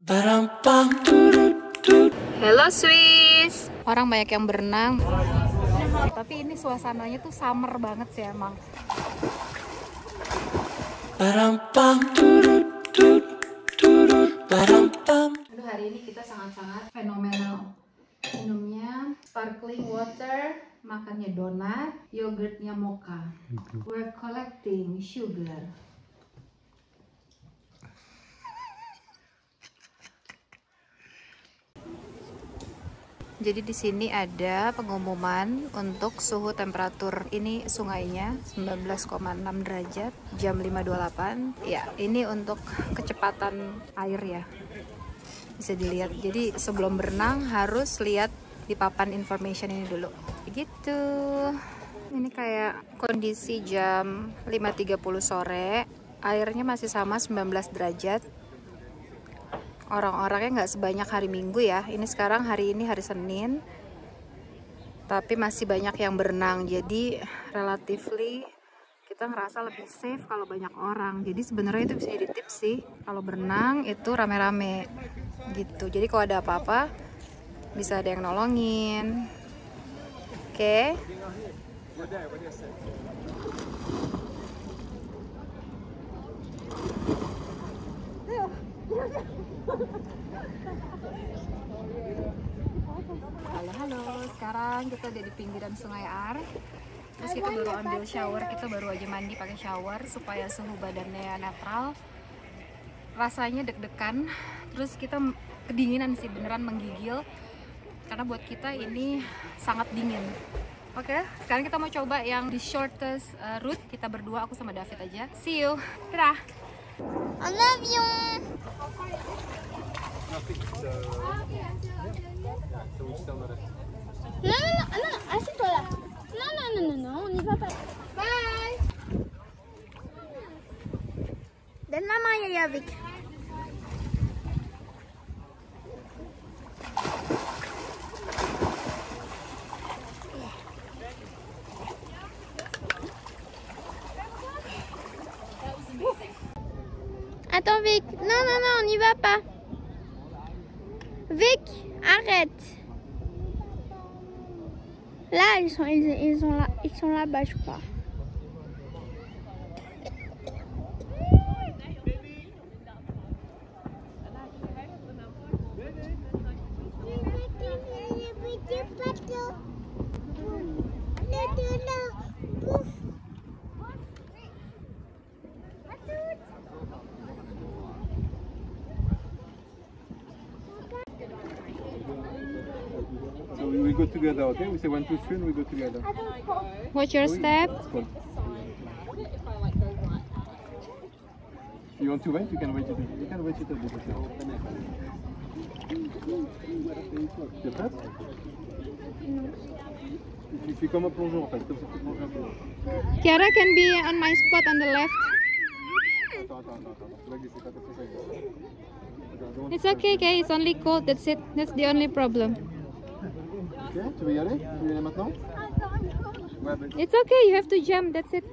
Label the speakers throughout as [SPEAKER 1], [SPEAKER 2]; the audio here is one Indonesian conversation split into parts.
[SPEAKER 1] Hello Swiss. Orang banyak yang berenang. Tapi ini suasananya tuh summer banget sih emang. Aduh, hari ini kita sangat-sangat fenomenal. Minumnya sparkling water, makannya donat, yogurtnya mocha. We're collecting sugar. Jadi di sini ada pengumuman untuk suhu temperatur ini sungainya 19,6 derajat jam 5.28. Ya, ini untuk kecepatan air ya. Bisa dilihat. Jadi sebelum berenang harus lihat di papan information ini dulu. Begitu. Ini kayak kondisi jam 5.30 sore. Airnya masih sama 19 derajat. Orang-orangnya nggak sebanyak hari Minggu ya. Ini sekarang hari ini hari Senin, tapi masih banyak yang berenang. Jadi relatively kita ngerasa lebih safe kalau banyak orang. Jadi sebenarnya itu bisa jadi tips sih. Kalau berenang itu rame-rame gitu. Jadi kalau ada apa-apa bisa ada yang nolongin. Oke. Halo, sekarang kita ada di pinggiran Sungai Ar. Terus kita baru ambil shower, kita baru aja mandi pakai shower supaya suhu badannya netral. Rasanya deg-degan, terus kita kedinginan sih, beneran menggigil. Karena buat kita ini sangat dingin. Oke, sekarang kita mau coba yang the shortest route. Kita berdua, aku sama David aja. See you. Dadah.
[SPEAKER 2] En avion. Non, assieds-toi là. Non, on n'y va pas. Bye. Donne la main, Yaya, Vic. Attends, Vic. Non, on n'y va pas. Vic, arrête. Là, ils sont là-bas, je crois.
[SPEAKER 3] So we go together, okay? We say 1, 2, 3 and we go together.
[SPEAKER 1] Watch your step.
[SPEAKER 3] Cool. If you want to wait, you can wait it. You can wait it a bit. T'es prête? Tu fais comme un plongeon en fait, comme ça tu plonges un peu.
[SPEAKER 1] Kiara can be on my spot on the left.
[SPEAKER 3] Attends. Tu vas glisser, t'as fait ça.
[SPEAKER 1] It's okay, okay. It's only cold. That's it. That's the only problem.
[SPEAKER 3] Ok, tu veux y aller? Tu veux y aller maintenant? Ouais, ben...
[SPEAKER 1] It's okay. You have to jump. That's it.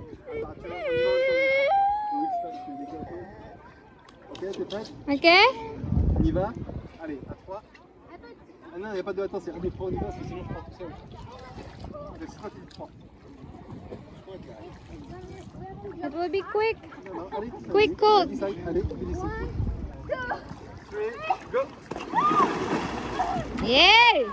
[SPEAKER 3] Ok, t'es prête?
[SPEAKER 1] Okay.
[SPEAKER 3] On y va? Allez, à 3. Ah non, il n'y a pas de attends, c'est 1, 2, 3, on y va, parce que sinon je pars tout seul. Allez, c'est toi qui le prends.
[SPEAKER 1] It will be quick.
[SPEAKER 3] Non, allez,
[SPEAKER 1] Quick code.
[SPEAKER 3] Allez, ici. 3, go!
[SPEAKER 1] Yay!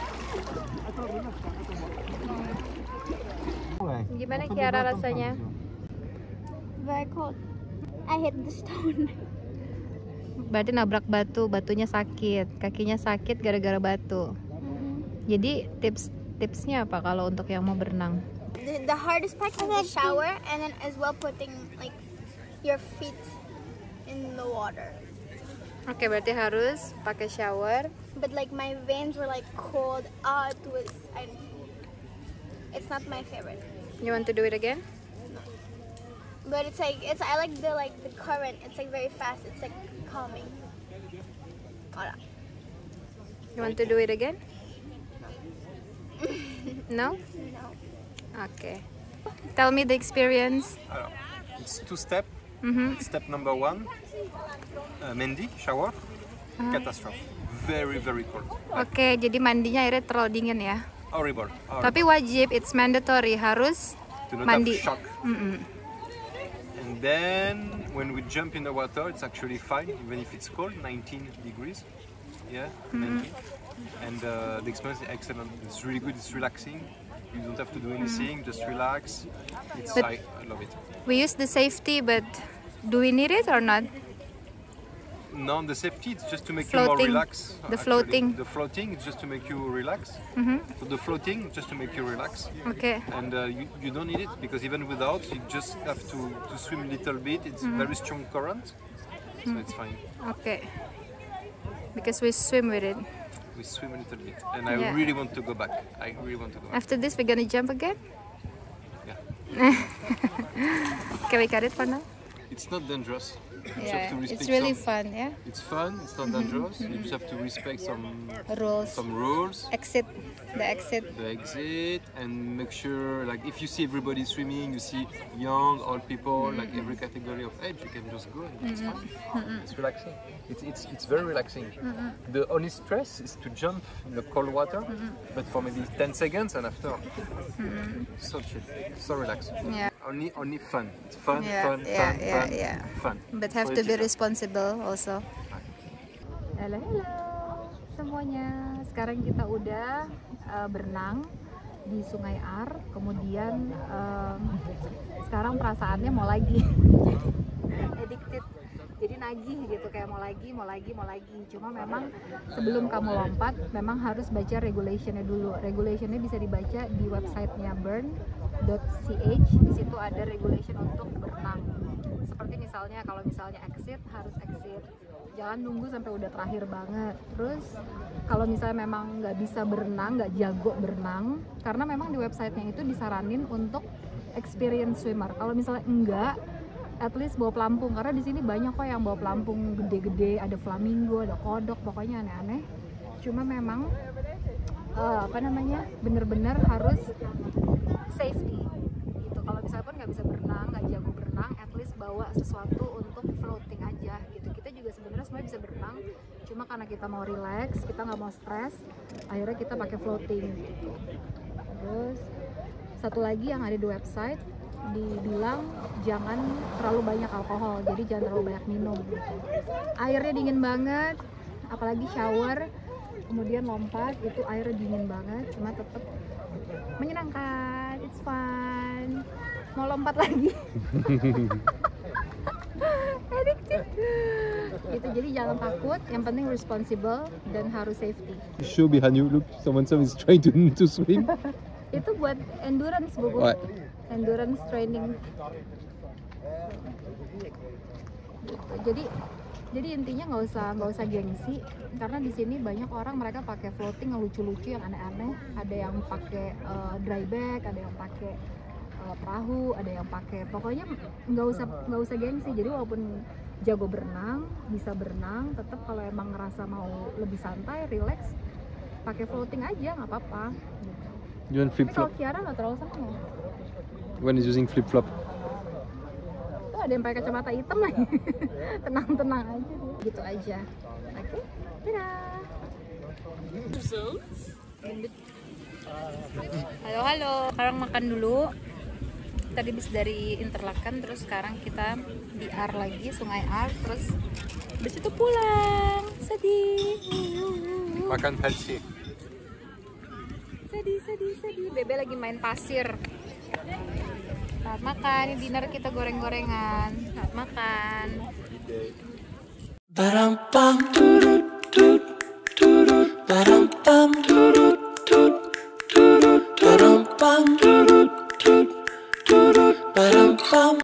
[SPEAKER 3] Ouais.
[SPEAKER 1] Gimana Kiara rasanya?
[SPEAKER 2] Very cold. I hit the stone.
[SPEAKER 1] Berarti nabrak batu, batunya sakit, kakinya sakit gara-gara batu. Jadi tipsnya apa kalau untuk yang mau berenang?
[SPEAKER 2] The hardest part is the shower, and then as well putting like your feet in the water.
[SPEAKER 1] Oke, berarti harus pakai shower.
[SPEAKER 2] But like my veins were like cold. It's not my favorite.
[SPEAKER 1] You want to do it again?
[SPEAKER 2] But I like the current. It's like very fast. It's like calming. Voilà.
[SPEAKER 1] You want to do it again? No?
[SPEAKER 2] No.
[SPEAKER 1] Okay. Tell me the experience.
[SPEAKER 3] Alors, it's 2 steps.
[SPEAKER 1] Mm-hmm.
[SPEAKER 3] Step number 1, Mendy, shower. Catastrophe. Very cold.
[SPEAKER 1] Oke, jadi mandinya airnya terlalu dingin ya.
[SPEAKER 3] Horrible.
[SPEAKER 1] Tapi wajib, it's mandatory, harus
[SPEAKER 3] Do not
[SPEAKER 1] mandi.
[SPEAKER 3] have shock. And then when we jump in the water, it's actually fine, even if it's cold, 19 degrees. Yeah, 19. And the experience is excellent. It's really good. It's relaxing. You don't have to do anything. Just relax. I love it.
[SPEAKER 1] We use the safety, but do we need it or not?
[SPEAKER 3] No, the safety it's just to make you more
[SPEAKER 1] Floating.
[SPEAKER 3] relax.
[SPEAKER 1] The
[SPEAKER 3] actually. The floating is just to make you relax. So the floating just to make you relax.
[SPEAKER 1] Oke.
[SPEAKER 3] And you don't need it because even without, you just have to swim a little bit. It's very strong current, so it's fine.
[SPEAKER 1] Oke. Because we swim with it.
[SPEAKER 3] We swim a little bit, and I
[SPEAKER 1] Yeah.
[SPEAKER 3] really want to go back. I really want to go back.
[SPEAKER 1] After this, we're gonna jump again.
[SPEAKER 3] Yeah.
[SPEAKER 1] Can we cut it for now?
[SPEAKER 3] It's not dangerous. You just
[SPEAKER 1] Yeah,
[SPEAKER 3] have to respect
[SPEAKER 1] it's really
[SPEAKER 3] some-
[SPEAKER 1] fun. Yeah.
[SPEAKER 3] It's fun. It's not dangerous. You just have to respect some
[SPEAKER 1] Rules.
[SPEAKER 3] rules.
[SPEAKER 1] Exit. The exit.
[SPEAKER 3] The exit, and make sure, like, if you see everybody swimming, you see young, old people, like every category of age, you can just go. And it's fun. It's relaxing. It's very relaxing. The only stress is to jump in the cold water, but for maybe 10 seconds and after, so chill, so relaxing.
[SPEAKER 1] Yeah.
[SPEAKER 3] Only fun. It's fun,
[SPEAKER 1] Yeah,
[SPEAKER 3] fun,
[SPEAKER 1] yeah,
[SPEAKER 3] fun,
[SPEAKER 1] yeah,
[SPEAKER 3] fun,
[SPEAKER 1] yeah.
[SPEAKER 3] fun.
[SPEAKER 1] But have
[SPEAKER 3] For
[SPEAKER 1] to
[SPEAKER 3] the
[SPEAKER 1] be
[SPEAKER 3] children.
[SPEAKER 1] responsible also. Halo semuanya. Sekarang kita udah berenang di Sungai Ar. Kemudian sekarang perasaannya mau lagi. Addicted. Jadi nagih gitu, kayak mau lagi. Cuma memang sebelum kamu lompat, memang harus baca regulationnya dulu. Regulationnya bisa dibaca di websitenya burn.ch. Di situ ada regulation untuk berenang. Seperti misalnya kalau misalnya exit, harus exit. Jangan nunggu sampai udah terakhir banget. Terus kalau misalnya memang nggak bisa berenang, nggak jago berenang, karena memang di websitenya itu disaranin untuk experience swimmer. Kalau misalnya enggak, at least bawa pelampung, karena di sini banyak kok yang bawa pelampung gede-gede, ada flamingo, ada kodok, pokoknya aneh-aneh. Cuma memang bener-bener harus safety gitu. Kalau misalnya pun nggak bisa berenang, nggak jago berenang, at least bawa sesuatu untuk floating aja gitu. Kita juga sebenarnya semuanya bisa berenang, cuma karena kita mau relax, kita nggak mau stres, akhirnya kita pakai floating gitu. Terus satu lagi yang ada di website, dibilang jangan terlalu banyak alkohol, jadi jangan terlalu banyak minum gitu. Airnya dingin banget, apalagi shower kemudian lompat, itu airnya dingin banget, cuma tetap menyenangkan, it's fun. Mau lompat lagi. Addicted gitu. Jadi jangan takut, yang penting responsible dan harus safety.
[SPEAKER 3] Show behind you, look, someone is trying to swim.
[SPEAKER 1] Itu buat endurance, Bu.
[SPEAKER 3] What?
[SPEAKER 1] Endurance training gitu. Jadi intinya nggak usah gengsi, karena di sini banyak orang mereka pakai floating yang lucu-lucu, yang aneh-aneh. Ada yang pakai dry bag, ada yang pakai perahu, ada yang pakai, pokoknya nggak usah gengsi. Jadi walaupun jago berenang, bisa berenang, tetap kalau emang ngerasa mau lebih santai, relax, pakai floating aja nggak apa-apa. Gitu.
[SPEAKER 3] You want flip
[SPEAKER 1] Tapi kalau
[SPEAKER 3] flop?
[SPEAKER 1] Kiara nggak terlalu seneng ya.
[SPEAKER 3] One is using flip flop.
[SPEAKER 1] Tuh ada yang pakai kacamata hitam lagi. Tenang-tenang aja. Gitu aja. Oke, dadah. Halo. Sekarang makan dulu. Tadi habis dari Interlaken, terus sekarang kita di Ar lagi, Sungai Ar, terus habis itu pulang. Sedih.
[SPEAKER 3] Makan healthy.
[SPEAKER 1] Sedih. Bebe lagi main pasir. Selamat makan, ini dinner kita goreng-gorengan. Selamat makan.
[SPEAKER 4] Ba-dum bum doo doo doo doo ba-dum bum doo doo doo doo ba-dum bum doo doo doo doo ba-dum bum